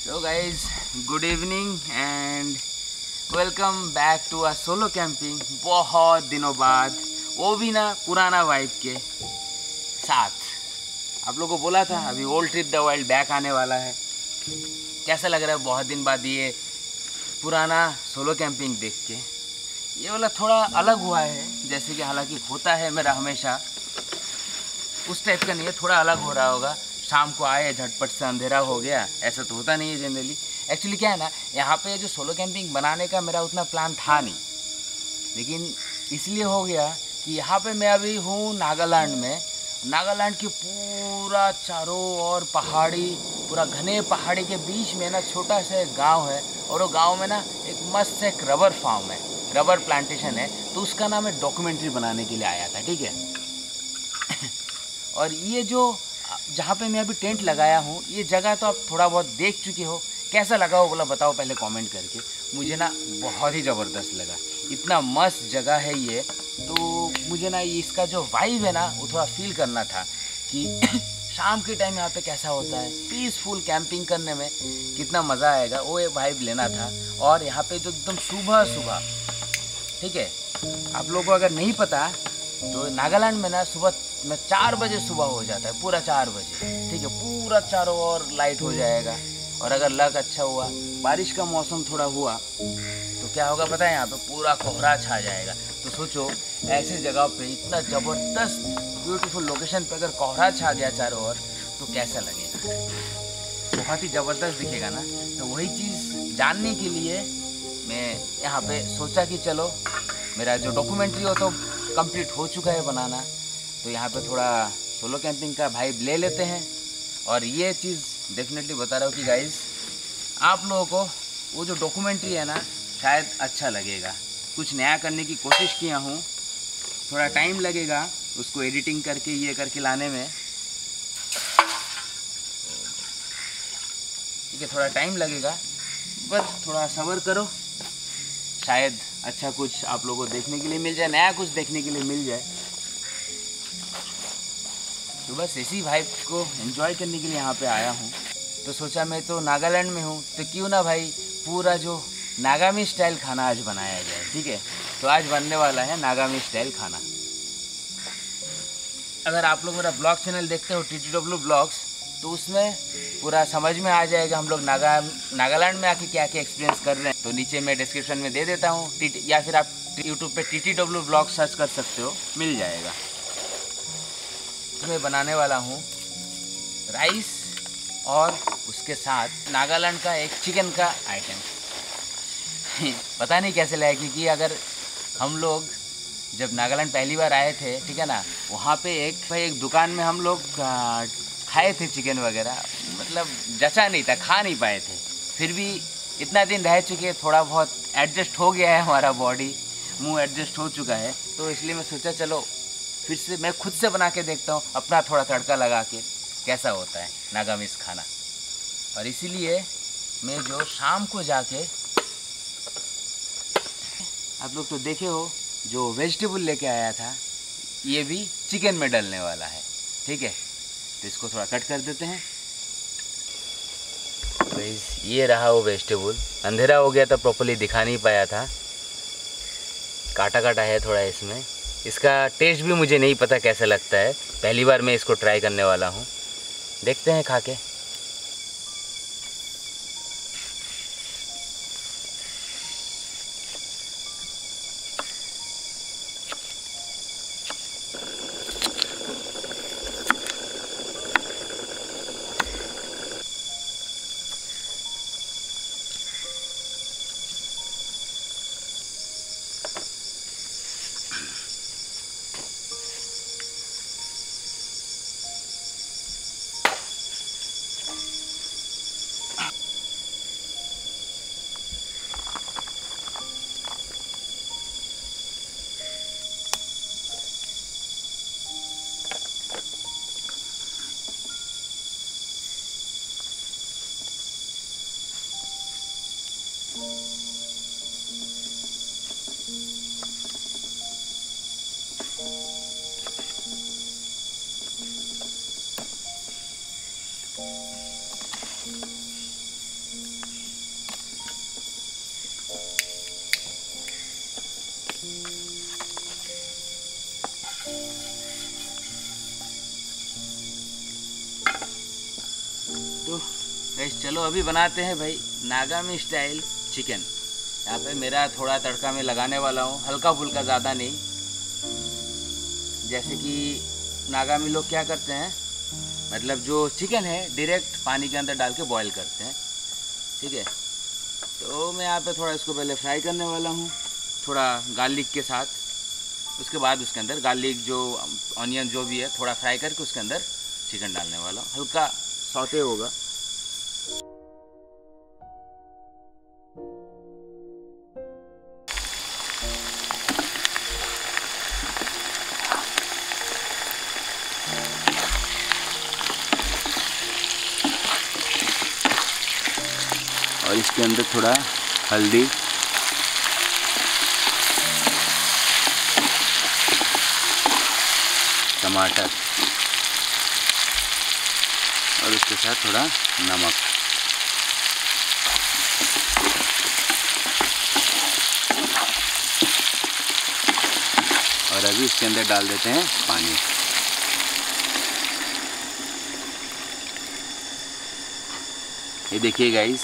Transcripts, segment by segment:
So guys, good evening and welcome back to a solo camping. बहुत दिनों बाद, वो भी ना पुराना वाइब के साथ। आप लोगों को बोला था अभी old trip the wild back आने वाला है। कैसा लग रहा है बहुत दिन बाद ये पुराना सोलो कैंपिंग देख के? ये वाला थोड़ा अलग हुआ है, जैसे कि हालांकि होता है मेरा हमेशा, उस टाइप का नहीं है, थोड़ा अलग हो रहा होगा। शाम को आए झटपट से अंधेरा हो गया, ऐसा तो होता नहीं है जनरली। एक्चुअली क्या है ना, यहाँ पे जो सोलो कैंपिंग बनाने का मेरा उतना प्लान था नहीं, लेकिन इसलिए हो गया कि यहाँ पे मैं अभी हूँ नागालैंड में। नागालैंड की पूरा चारों ओर पहाड़ी, पूरा घने पहाड़ी के बीच में ना छोटा सा एक गाँव है, और वो गाँव में ना एक मस्त एक रबर फार्म है, रबर प्लांटेशन है। तो उसका नाम मैं डॉक्यूमेंट्री बनाने के लिए आया था, ठीक है। और ये जो जहाँ पे मैं अभी टेंट लगाया हूँ, ये जगह तो आप थोड़ा बहुत देख चुके हो। कैसा लगा वो बोला बताओ पहले कमेंट करके। मुझे ना बहुत ही ज़बरदस्त लगा, इतना मस्त जगह है ये। तो मुझे ना इसका जो वाइब है ना वो थोड़ा फील करना था कि शाम के टाइम यहाँ पे कैसा होता है, पीसफुल कैंपिंग करने में कितना मज़ा आएगा, वो एक वाइब लेना था। और यहाँ पे जो एकदम सुबह सुबह, ठीक है, आप लोगों को अगर नहीं पता तो नागालैंड में ना सुबह में 4 बजे सुबह हो जाता है, पूरा 4 बजे, ठीक है। पूरा चारों ओर लाइट हो जाएगा। और अगर लक अच्छा हुआ, बारिश का मौसम थोड़ा हुआ, तो क्या होगा पता है, यहाँ पे पूरा कोहरा छा जाएगा। तो सोचो ऐसे जगह पे इतना ज़बरदस्त ब्यूटीफुल लोकेशन पे अगर कोहरा छा गया चारों ओर, तो कैसा लगेगा? बहुत ही ज़बरदस्त दिखेगा ना। तो वही चीज़ जानने के लिए मैं यहाँ पे सोचा कि चलो, मेरा जो डॉक्यूमेंट्री हो तो कंप्लीट हो चुका है बनाना, तो यहाँ पे थोड़ा सोलो कैंपिंग का वाइब ले लेते हैं। और ये चीज़ डेफिनेटली बता रहा हूँ कि गाइस, आप लोगों को वो जो डॉक्यूमेंट्री है ना शायद अच्छा लगेगा। कुछ नया करने की कोशिश किया हूँ, थोड़ा टाइम लगेगा उसको एडिटिंग करके ये करके लाने में, ठीक है, थोड़ा टाइम लगेगा, बस थोड़ा सब्र करो। शायद अच्छा कुछ आप लोगों को देखने के लिए मिल जाए, नया कुछ देखने के लिए मिल जाए। तो बस इसी वाइब को एंजॉय करने के लिए यहाँ पे आया हूँ। तो सोचा मैं तो नागालैंड में हूँ, तो क्यों ना भाई पूरा जो नागामी स्टाइल खाना आज बनाया जाए, ठीक है। तो आज बनने वाला है नागामी स्टाइल खाना। अगर आप लोग मेरा ब्लॉग चैनल देखते हो TTW ब्लॉग्स, तो उसमें पूरा समझ में आ जाएगा हम लोग नागालैंड में आके क्या क्या एक्सपीरियंस कर रहे हैं। तो नीचे मैं डिस्क्रिप्शन में दे देता हूँ, या फिर आप यूट्यूब पे TTW ब्लॉग सर्च कर सकते हो, मिल जाएगा। मैं बनाने वाला हूँ राइस और उसके साथ नागालैंड का एक चिकन का आइटम। पता नहीं कैसे लगा, क्योंकि अगर हम लोग जब नागालैंड पहली बार आए थे, ठीक है ना, वहाँ पे एक दुकान में हम लोग खाए थे चिकन वगैरह, मतलब जचा नहीं था, खा नहीं पाए थे। फिर भी इतना दिन रह चुके, थोड़ा बहुत एडजस्ट हो गया है, हमारा बॉडी मुँह एडजस्ट हो चुका है। तो इसलिए मैं सोचा चलो फिर से मैं खुद से बना के देखता हूँ, अपना थोड़ा तड़का लगा के कैसा होता है नागामिस खाना। और इसीलिए मैं जो शाम को जाके, आप लोग तो देखे हो, जो वेजिटेबल लेके आया था, ये भी चिकन में डलने वाला है, ठीक है। तो इसको थोड़ा कट कर देते हैं। तो ये रहा वो वेजिटेबल, अंधेरा हो गया था, प्रॉपर्ली दिखा नहीं पाया था, काटा काटा है थोड़ा इसमें। इसका टेस्ट भी मुझे नहीं पता कैसा लगता है, पहली बार मैं इसको ट्राई करने वाला हूँ, देखते हैं खा के। चलो अभी बनाते हैं भाई नागामी स्टाइल चिकन। यहाँ पे मेरा थोड़ा तड़का मैं लगाने वाला हूँ, हल्का फुल्का, ज़्यादा नहीं। जैसे कि नागामी लोग क्या करते हैं, मतलब जो चिकन है डायरेक्ट पानी के अंदर डाल के बॉईल करते हैं, ठीक है। तो मैं यहाँ पे थोड़ा इसको पहले फ्राई करने वाला हूँ, थोड़ा गार्लिक के साथ। उसके बाद उसके अंदर गार्लिक जो ऑनियन जो भी है थोड़ा फ्राई करके उसके अंदर चिकन डालने वाला हूँ, हल्का सौते होगा। और इसके अंदर थोड़ा हल्दी, टमाटर और इसके साथ थोड़ा नमक। और अभी इसके अंदर डाल देते हैं पानी। ये देखिए गाइस,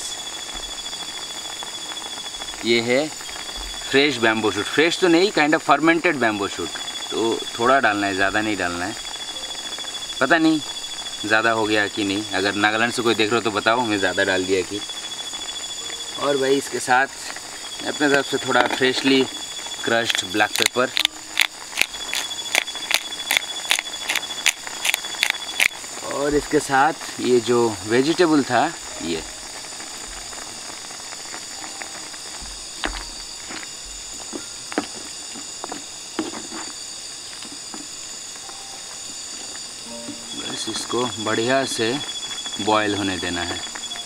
ये है फ्रेश बैम्बू शूट। फ्रेश तो नहीं, kind of fermented bamboo shoot. तो थोड़ा डालना है, ज़्यादा नहीं डालना है। पता नहीं ज़्यादा हो गया कि नहीं, अगर नागालैंड से कोई देख रहे हो तो बताओ मैं ज़्यादा डाल दिया कि। और भाई इसके साथ अपने तरफ से थोड़ा फ्रेशली क्रश्ड ब्लैक पेपर, और इसके साथ ये जो वेजिटेबल था ये। बस इसको बढ़िया से बॉईल होने देना है।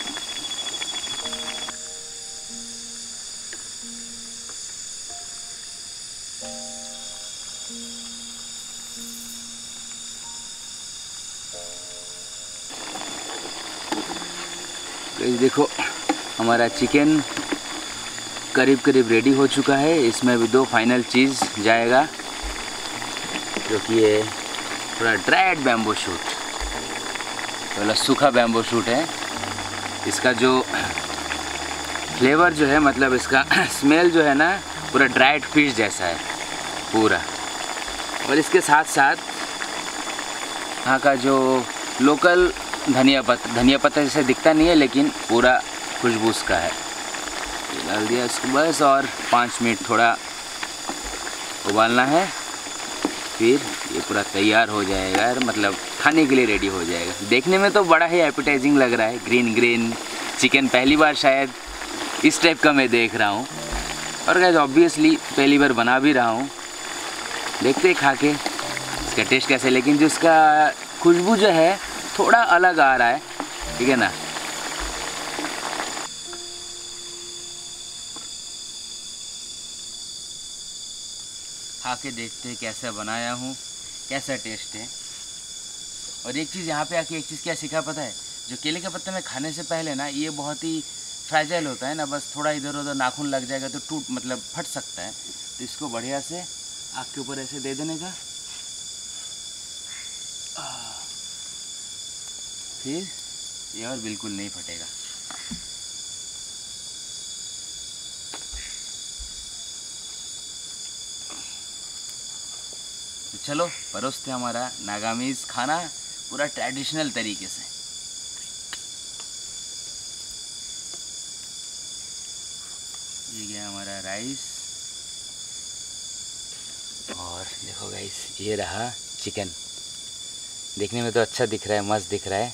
देखो हमारा चिकन करीब करीब रेडी हो चुका है। इसमें भी दो फाइनल चीज़ जाएगा, जो कि ये थोड़ा ड्राइड बैम्बू शूट, थोड़ा सूखा बैम्बू शूट है। इसका जो फ्लेवर जो है, मतलब इसका स्मेल जो है ना, पूरा ड्राइड फिश जैसा है पूरा। और इसके साथ साथ यहाँ का जो लोकल धनिया पत्ता जैसे दिखता नहीं है, लेकिन पूरा खुशबू का है। ये डाल दिया इसको बस, और 5 मिनट थोड़ा उबालना है, फिर ये पूरा तैयार हो जाएगा, मतलब खाने के लिए रेडी हो जाएगा। देखने में तो बड़ा ही एपेटाइजिंग लग रहा है। ग्रीन ग्रीन चिकन पहली बार शायद इस टाइप का मैं देख रहा हूँ। और गाइस ऑब्वियसली पहली बार बना भी रहा हूँ, देखते हैं खा के इसका टेस्ट कैसे। लेकिन जो इसका खुशबू जो है थोड़ा अलग आ रहा है, ठीक है ना। खा के देखते हैं कैसा बनाया हूँ, कैसा टेस्ट है। और एक चीज़ यहाँ पे आके एक चीज़ क्या सीखा पता है, जो केले के पत्ते में खाने से पहले ना, ये बहुत ही फ्रेजाइल होता है ना, बस थोड़ा इधर उधर नाखून लग जाएगा तो टूट, मतलब फट सकता है। तो इसको बढ़िया से आग के ऊपर ऐसे दे देने का, फिर ये और बिल्कुल नहीं फटेगा। तो चलो परोसते हमारा नागामीज खाना पूरा ट्रेडिशनल तरीके से। ये गया हमारा राइस, और देखो गाइस ये रहा चिकन। देखने में तो अच्छा दिख रहा है, मस्त दिख रहा है।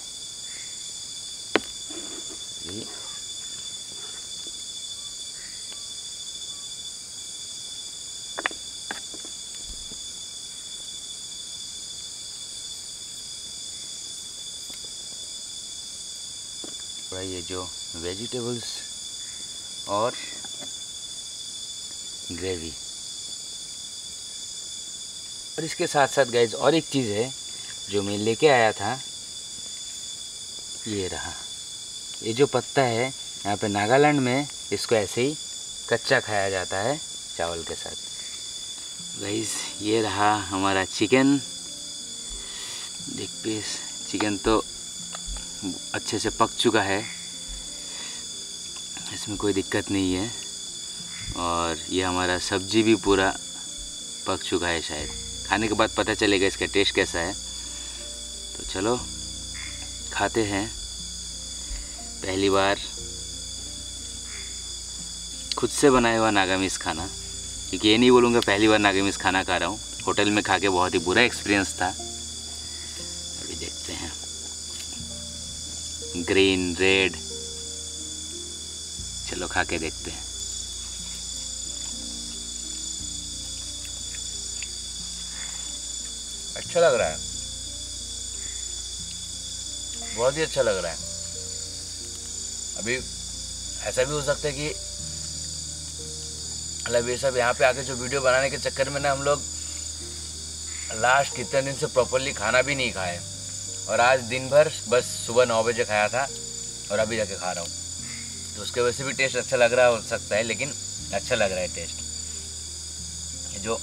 ये जो वेजिटेबल्स और ग्रेवी, और इसके साथ साथ गाइज और एक चीज़ है जो मैं लेके आया था, ये रहा। ये जो पत्ता है यहाँ पे नागालैंड में, इसको ऐसे ही कच्चा खाया जाता है चावल के साथ। गाइज ये रहा हमारा चिकन, लेग पीस। चिकन तो अच्छे से पक चुका है, इसमें कोई दिक्कत नहीं है। और ये हमारा सब्जी भी पूरा पक चुका है, शायद खाने के बाद पता चलेगा इसका टेस्ट कैसा है। तो चलो खाते हैं। पहली बार खुद से बनाया हुआ नागामिस खाना, क्योंकि ये नहीं बोलूँगा पहली बार नागामिस खाना खा रहा हूँ। होटल में खा के बहुत ही बुरा एक्सपीरियंस था। अभी देखते हैं, ग्रीन रेड, चलो खा के देखते हैं। अच्छा लग रहा है, बहुत ही अच्छा लग रहा है। अभी ऐसा भी हो सकता है कि मतलब ये सब यहाँ पे आके जो वीडियो बनाने के चक्कर में ना हम लोग लास्ट कितने दिन से प्रॉपरली खाना भी नहीं खाए, और आज दिन भर बस सुबह 9 बजे खाया था और अभी जाके खा रहा हूँ। तो उसके वजह से भी टेस्ट अच्छा लग रहा हो सकता है, लेकिन अच्छा लग रहा है टेस्ट। जो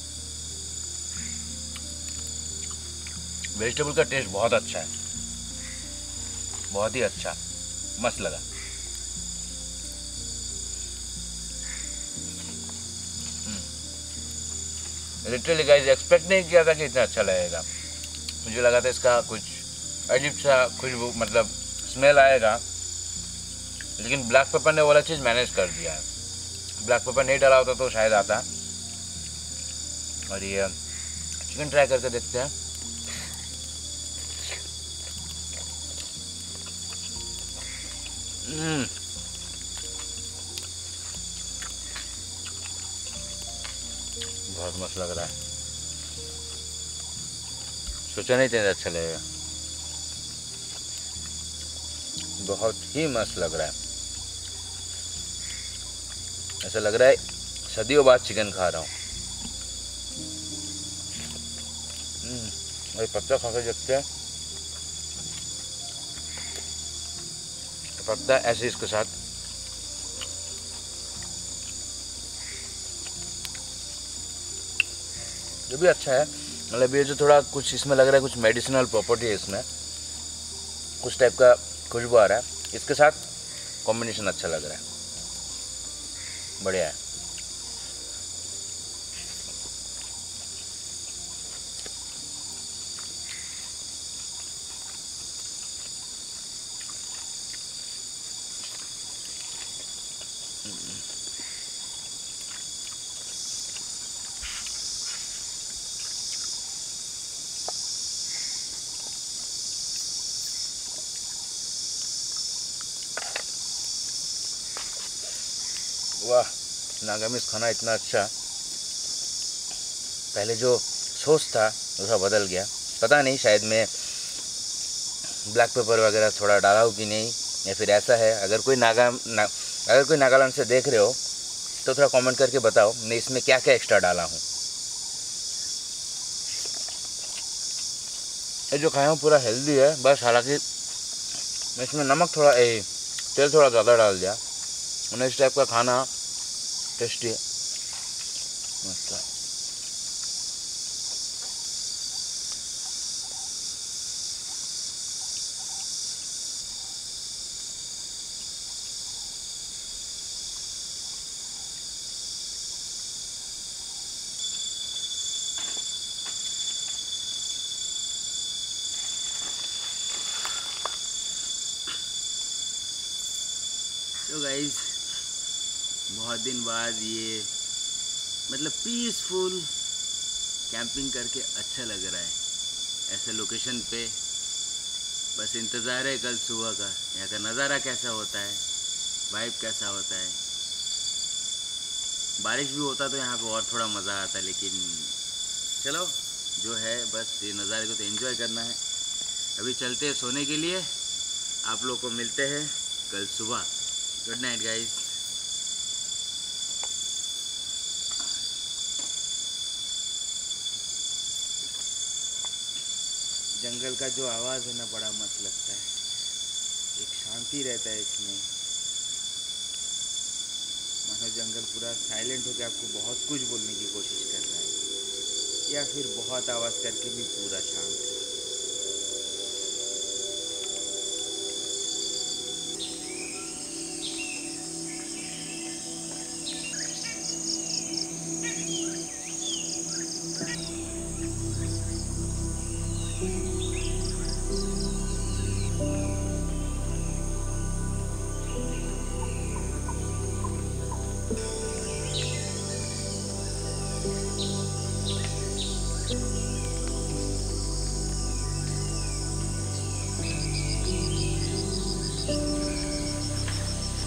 वेजिटेबल का टेस्ट बहुत अच्छा है, बहुत ही अच्छा, मस्त लगा। लिटरली गाइस एक्सपेक्ट नहीं किया था कि इतना अच्छा लगेगा। मुझे लगा था इसका कुछ अजीब सा खुशबू मतलब स्मेल आएगा, लेकिन ब्लैक पेपर ने वाला चीज़ मैनेज कर दिया है। ब्लैक पेपर नहीं डाला होता तो शायद आता। और ये चिकन ट्राई करके देखते हैं। बहुत मस्त लग रहा है, सोचा नहीं था अच्छा लगेगा। बहुत ही मस्त लग रहा है, ऐसा लग रहा है सदियों बाद चिकन खा रहा हूँ। भाई पत्ता खा के देखते हैं। पत्ता ऐसे इसके साथ ये भी अच्छा है। मतलब ये जो थोड़ा कुछ इसमें लग रहा है कुछ मेडिसिनल प्रॉपर्टी है इसमें, कुछ टाइप का खुशबू आ रहा है। इसके साथ कॉम्बिनेशन अच्छा लग रहा है, बढ़िया है। वाह, नागामिस खाना इतना अच्छा। पहले जो सोच था उसका बदल गया। पता नहीं शायद मैं ब्लैक पेपर वगैरह थोड़ा डाला हूँ कि नहीं, या फिर ऐसा है। अगर कोई अगर कोई नागालैंड से देख रहे हो तो थोड़ा कमेंट करके बताओ मैं इसमें क्या क्या एक्स्ट्रा डाला हूँ। ये जो खाया हूँ पूरा हेल्दी है, बस हालांकि मैं इसमें नमक थोड़ा तेल थोड़ा ज़्यादा डाल दिया। उन्हें इस टाइप का खाना टेस्टी है, मस्त है। तो गाइज बहुत दिन बाद ये मतलब पीसफुल कैंपिंग करके अच्छा लग रहा है। ऐसे लोकेशन पे बस इंतज़ार है कल सुबह का, यहाँ का नज़ारा कैसा होता है, वाइब कैसा होता है। बारिश भी होता तो यहाँ पे और थोड़ा मज़ा आता, लेकिन चलो जो है बस ये नज़ारे को तो एंजॉय करना है। अभी चलते हैं सोने के लिए। आप लोग को मिलते हैं कल सुबह। Good night guys. जंगल का जो आवाज़ है ना बड़ा मस्त लगता है, एक शांति रहता है इसमें। मानो जंगल पूरा साइलेंट होकर आपको बहुत कुछ बोलने की कोशिश कर रहा है, या फिर बहुत आवाज़ करके भी पूरा शांत है।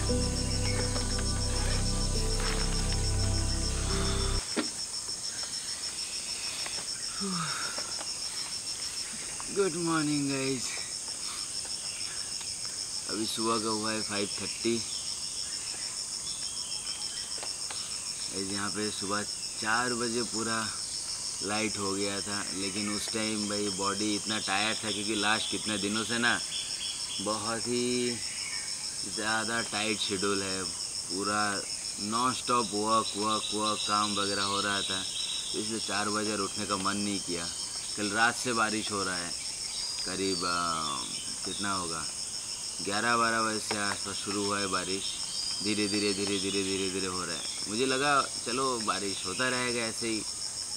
Good morning guys. अभी सुबह का हुआ है 5:30। यहाँ पे सुबह 4 बजे पूरा लाइट हो गया था, लेकिन उस टाइम भाई बॉडी इतना टायर्ड था क्योंकि लास्ट कितने दिनों से ना बहुत ही ज़्यादा टाइट शेड्यूल है। पूरा नॉन स्टॉप वर्क काम वगैरह हो रहा था, इसलिए 4 बजे उठने का मन नहीं किया। कल रात से बारिश हो रहा है, करीब कितना होगा 11-12 बजे से आसपास शुरू हुआ है बारिश। धीरे धीरे हो रहा है। मुझे लगा चलो बारिश होता रहेगा ऐसे ही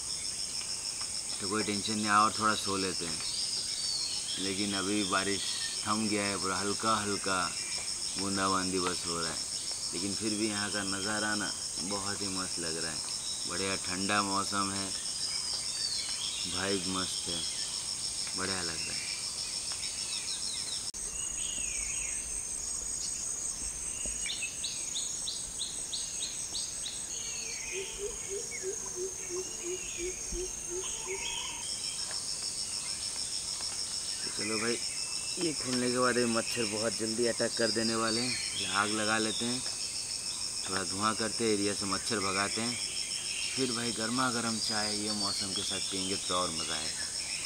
तो कोई टेंशन नहीं, और थोड़ा सो लेते हैं। लेकिन अभी बारिश थम गया है, पूरा हल्का हल्का बूंदाबांदी बस हो रहा है। लेकिन फिर भी यहाँ का नज़ारा ना बहुत ही मस्त लग रहा है। बढ़िया ठंडा मौसम है, वाइब मस्त है, बढ़िया लग रहा है। तो चलो भाई, ये खुलने के बाद ये मच्छर बहुत जल्दी अटैक कर देने वाले हैं। आग लगा लेते हैं, थोड़ा धुआं करते हैं, एरिया से मच्छर भगाते हैं। फिर भाई गर्मा गर्म चाय ये मौसम के साथ पियेंगे तो और मज़ा आएगा।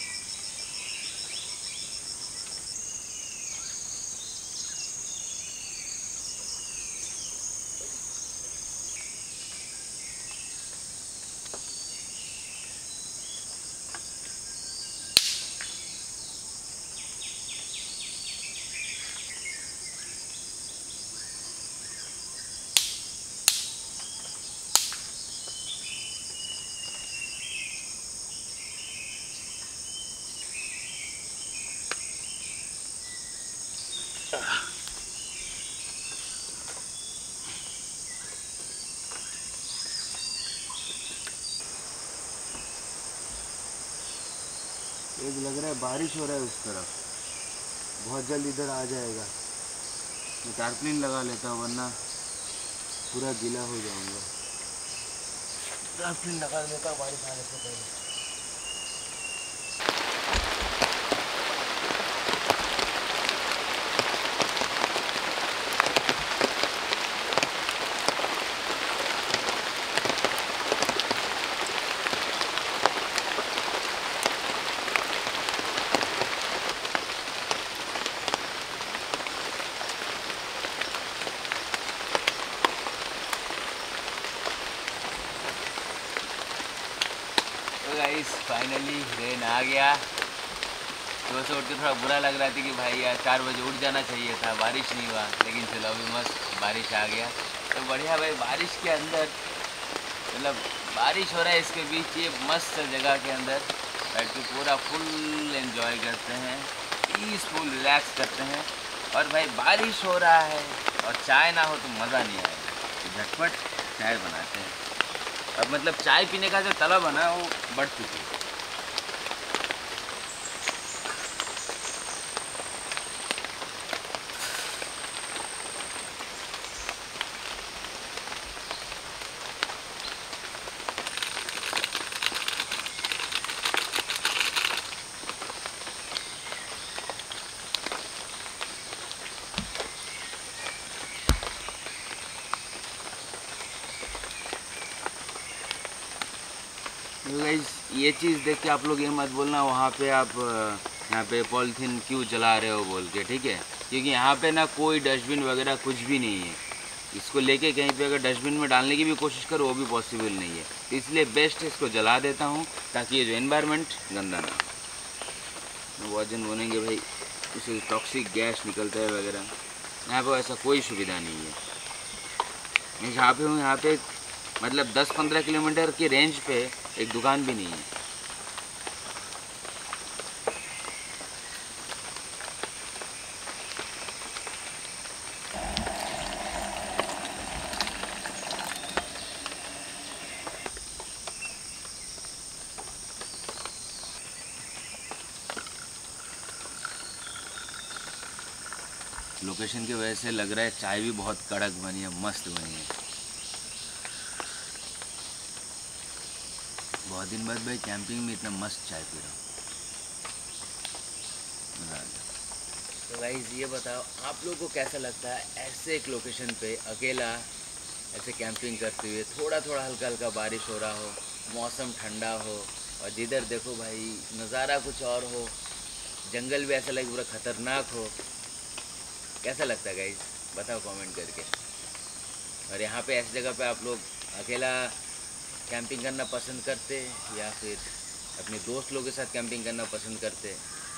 एक लग रहा है बारिश हो रहा है उस तरफ, बहुत जल्द इधर आ जाएगा। मैं टारप्लिन लगा लेता हूँ वरना पूरा गीला हो जाऊंगा। टारप्लिन लगा लेता हूँ बारिश आने से पहले। तो गाइस फाइनली रेन आ गया। सुबह से उठ के थोड़ा बुरा लग रहा था कि भाई यार 4 बजे उठ जाना चाहिए था, बारिश नहीं हुआ। लेकिन चलो अभी मस्त बारिश आ गया तो बढ़िया भाई। बारिश के अंदर मतलब बारिश हो रहा है, इसके बीच ये मस्त जगह के अंदर बैठ के पूरा फुल एंजॉय करते हैं, पीसफुल रिलैक्स करते हैं। और भाई बारिश हो रहा है और चाय ना हो तो मज़ा नहीं आएगा, तो झटपट चाय बनाते हैं। अब मतलब चाय पीने का जो तलब है ना वो बढ़ चुकी है। तो गाइस ये चीज़ देख के आप लोग ये मत बोलना वहाँ पे आप यहाँ पे पॉलीथीन क्यों जला रहे हो बोल के, ठीक है? क्योंकि यहाँ पे ना कोई डस्टबिन वगैरह कुछ भी नहीं है। इसको लेके कहीं पे अगर डस्टबिन में डालने की भी कोशिश करो वो भी पॉसिबल नहीं है। तो इसलिए बेस्ट इसको जला देता हूँ ताकि ये जो एनवायरनमेंट गंदा ना हो। बहुत जन बोलेंगे भाई उसे टॉक्सिक गैस निकलता है वगैरह, यहाँ पर ऐसा कोई सुविधा नहीं है। मैं जहाँ पे हूँ यहाँ पे मतलब 10-15 किलोमीटर की रेंज पे एक दुकान भी नहीं है। लोकेशन की वजह से लग रहा है चाय भी बहुत कड़क बनी है, मस्त बनी है। बहुत दिन बाद भाई कैंपिंग में इतना मस्त चाय पी रहा हूँ, मज़ा आ गया। तो गाइस ये बताओ आप लोगों को कैसा लगता है ऐसे एक लोकेशन पे अकेला ऐसे कैंपिंग करते हुए, थोड़ा थोड़ा हल्का हल्का बारिश हो रहा हो, मौसम ठंडा हो और जिधर देखो भाई नज़ारा कुछ और हो, जंगल भी ऐसा लगे पूरा ख़तरनाक हो। कैसा लगता है गाइस, बताओ कमेंट करके। और यहाँ पे ऐसी जगह पे आप लोग अकेला कैंपिंग करना पसंद करते या फिर अपने दोस्त लोगों के साथ कैंपिंग करना पसंद करते?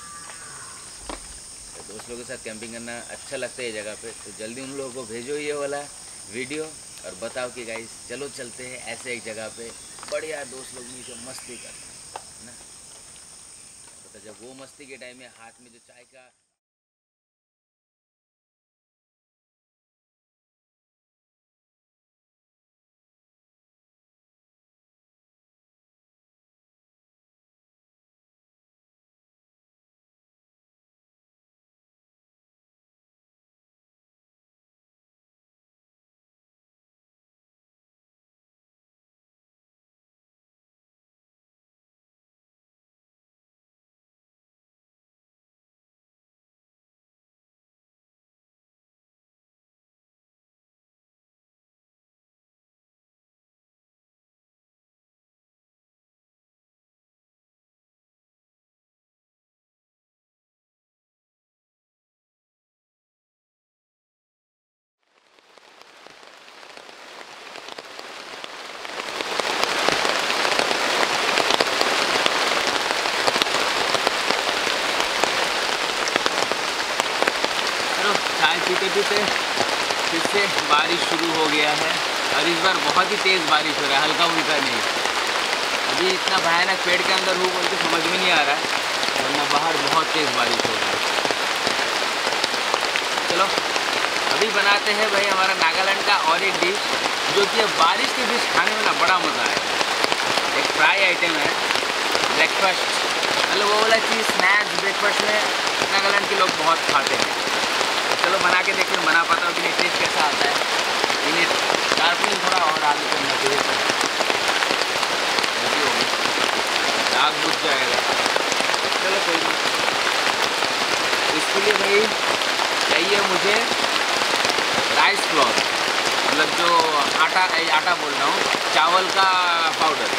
तो दोस्त लोगों के साथ कैंपिंग करना अच्छा लगता है ये जगह पे, तो जल्दी उन लोगों को भेजो ये वाला वीडियो और बताओ कि गाइस चलो चलते हैं ऐसे एक जगह पे, बढ़िया दोस्त लोग मिलकर मस्ती करते हैं ना। तो जब वो मस्ती के टाइम में हाथ में जो चाय का चाय पीते पीते फिर से बारिश शुरू हो गया है और इस बार बहुत ही तेज़ बारिश हो रहा है, हल्का फुल्का नहीं। अभी इतना भयानक पेड़ के अंदर हूँ बोल के समझ में नहीं आ रहा है, वरना बाहर बहुत तेज़ बारिश हो रहा है। चलो अभी बनाते हैं भाई हमारा नागालैंड का और एक डिश, जो कि बारिश के बीच खाने में ना बड़ा मज़ा आएगा। एक फ्राई आइटम है, ब्रेकफास्ट मतलब वो वाला चीज़, स्नैक्स ब्रेकफास्ट में नागालैंड के लोग बहुत खाते हैं। चलो बना के देखते हैं, बना पाता हूँ कि नहीं, टेस्ट कैसा आता है। इन्हें शार्पनिंग थोड़ा और आगे करना चाहिए, आग बुझ जाएगा। चलो कोई नहीं, इसके लिए भाई चाहिए मुझे राइस फ्लोर, मतलब जो आटा बोल रहा हूँ, चावल का पाउडर।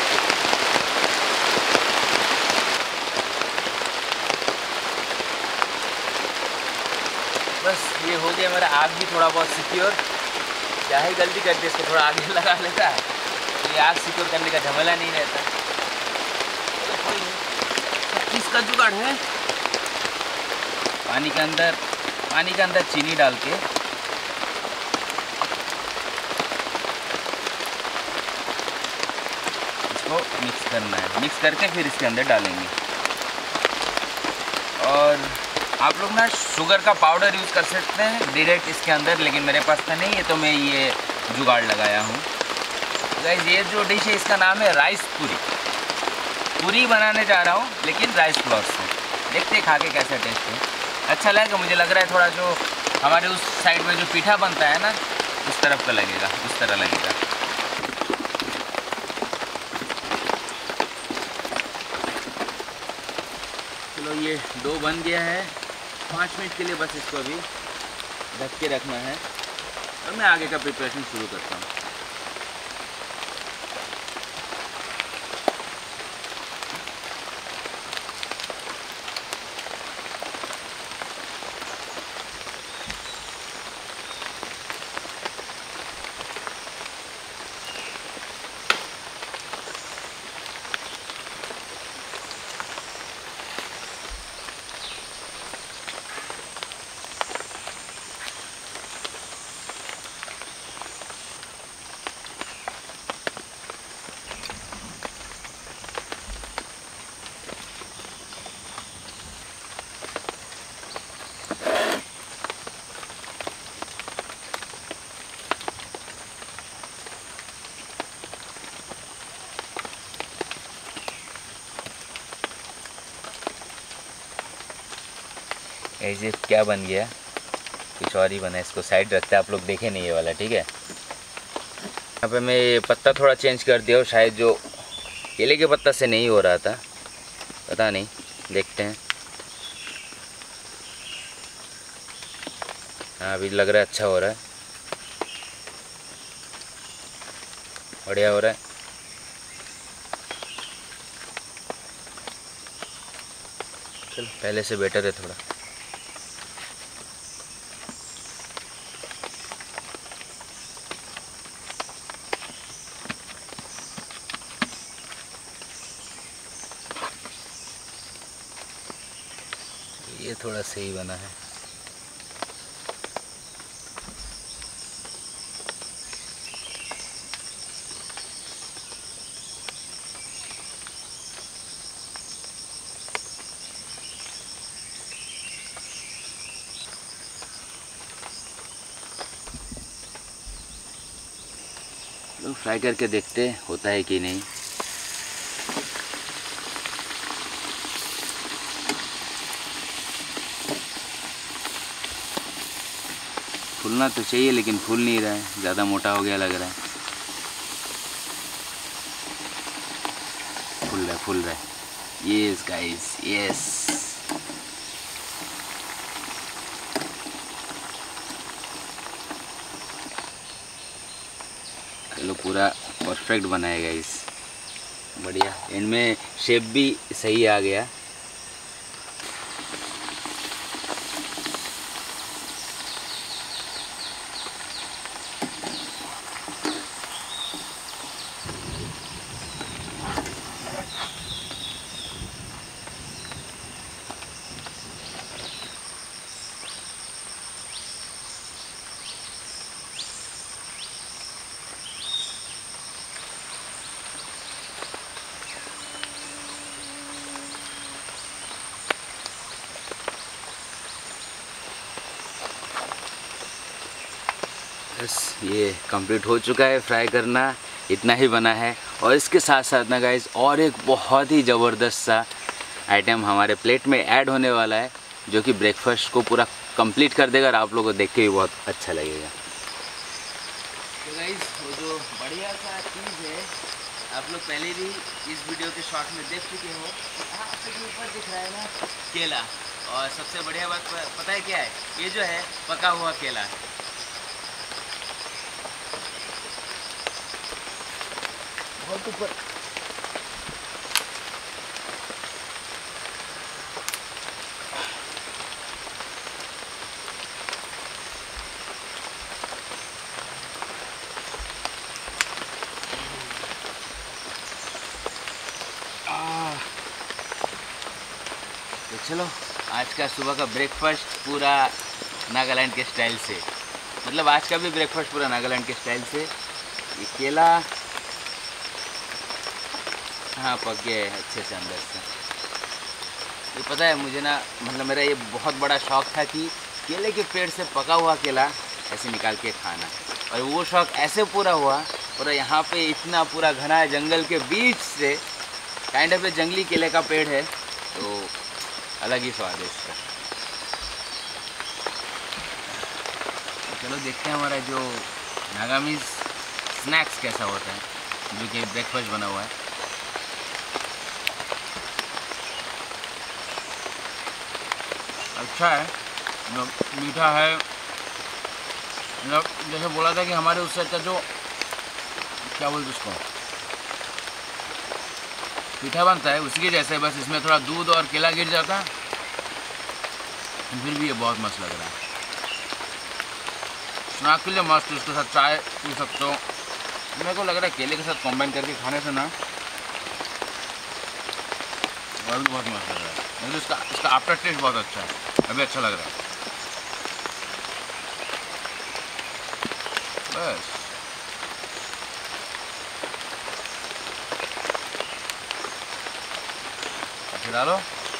बस ये हो गया मेरा आग भी थोड़ा बहुत सिक्योर। क्या ही गलती करते इसको थोड़ा आगे लगा लेता है, तो ये आग सिक्योर करने का झमेला नहीं रहता। तो कोई नहीं, किसका जुगाड़ है। पानी के अंदर चीनी डाल के इसको मिक्स करना है, मिक्स करके फिर इसके अंदर डालेंगे। और आप लोग ना शुगर का पाउडर यूज़ कर सकते हैं डायरेक्ट इसके अंदर, लेकिन मेरे पास तो नहीं है तो मैं ये जुगाड़ लगाया हूँ। गाइस ये जो डिश है इसका नाम है राइस पूरी। पूरी बनाने जा रहा हूँ लेकिन राइस फ्लोर से। देखते हैं खा के कैसा टेस्ट है, अच्छा लगेगा। मुझे लग रहा है थोड़ा जो हमारे उस साइड में जो पीठा बनता है ना, उस तरफ का लगेगा, उस तरह लगेगा। चलो ये डो बन गया है, 5 मिनट के लिए बस इसको अभी ढक के रखना है और मैं आगे का प्रिपरेशन शुरू करता हूँ। ऐसे क्या बन गया, कुछ और ही बना है, इसको साइड रखते हैं, आप लोग देखे नहीं ये वाला, ठीक है। यहाँ पे मैं ये पत्ता थोड़ा चेंज कर दिया हूँ, शायद जो केले के पत्ता से नहीं हो रहा था, पता नहीं, देखते हैं। हाँ अभी लग रहा है अच्छा हो रहा है, बढ़िया हो रहा है। चलो पहले से बेटर है थोड़ा। ये थोड़ा सही बना है। लोग फ्राई करके देखते होता है कि नहीं। फूलना तो चाहिए लेकिन फूल नहीं रहा है, ज़्यादा मोटा हो गया लग रहा है। फूल रहा है। Yes guys, yes. चलो पूरा परफेक्ट बनाएगा इस, बढ़िया। इनमें शेप भी सही आ गया। बस ये कंप्लीट हो चुका है फ्राई करना, इतना ही बना है। और इसके साथ साथ ना गाइस और एक बहुत ही ज़बरदस्त सा आइटम हमारे प्लेट में ऐड होने वाला है, जो कि ब्रेकफास्ट को पूरा कंप्लीट कर देगा और आप लोगों को देख के भी बहुत अच्छा लगेगा। तो गाइस वो जो बढ़िया सा चीज़ है, आप लोग पहले भी इस वीडियो के शॉर्ट में देख चुके हो। हाँ आपके ऊपर दिख रहा है ना केला, और सबसे बढ़िया बात पता है क्या है, ये जो है पका हुआ केला है। बहुत ऊपर। तो चलो आज का सुबह का ब्रेकफास्ट पूरा नागालैंड के स्टाइल से, मतलब आज का भी ब्रेकफास्ट पूरा नागालैंड के स्टाइल से। ये केला हाँ पक गया है अच्छे से अंदर से। ये पता है मुझे ना, मतलब मेरा ये बहुत बड़ा शौक़ था कि केले के पेड़ से पका हुआ केला ऐसे निकाल के खाना, और वो शौक़ ऐसे पूरा हुआ। और यहाँ पे इतना पूरा घना जंगल के बीच से काइंड ऑफ जंगली केले का पेड़ है, तो अलग ही स्वाद है इसका। तो चलो देखते हैं हमारा जो नागामीज स्नैक्स कैसा होता है, जो कि ब्रेकफास्ट बना हुआ है। अच्छा है, मीठा है, मतलब जैसे बोला था कि हमारे उससे अच्छा जो क्या बोलते उसको मीठा बनता है उसी के जैसे, बस इसमें थोड़ा दूध और केला गिर जाता है, फिर भी ये बहुत मस्त लग रहा है। स्नैक के लिए मस्त, उसके साथ चाय पी सकते हो। मेरे को लग रहा है केले के साथ कॉम्बाइन करके खाने से ना और भी बहुत मस्त लग रहा है। मुझे इसका आफ्टर टेस्ट बहुत अच्छा है, अभी अच्छा लग रहा है। बस डालो।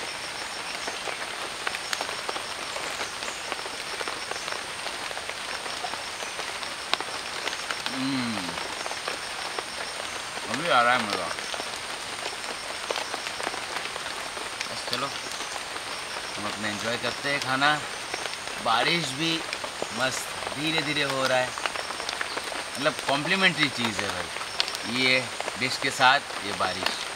अभी आ रहा है मज़ा। बस चलो हम अपने एंजॉय करते हैं खाना। बारिश भी मस्त धीरे धीरे हो रहा है, मतलब कॉम्प्लीमेंट्री चीज़ है भाई, ये डिश के साथ ये बारिश।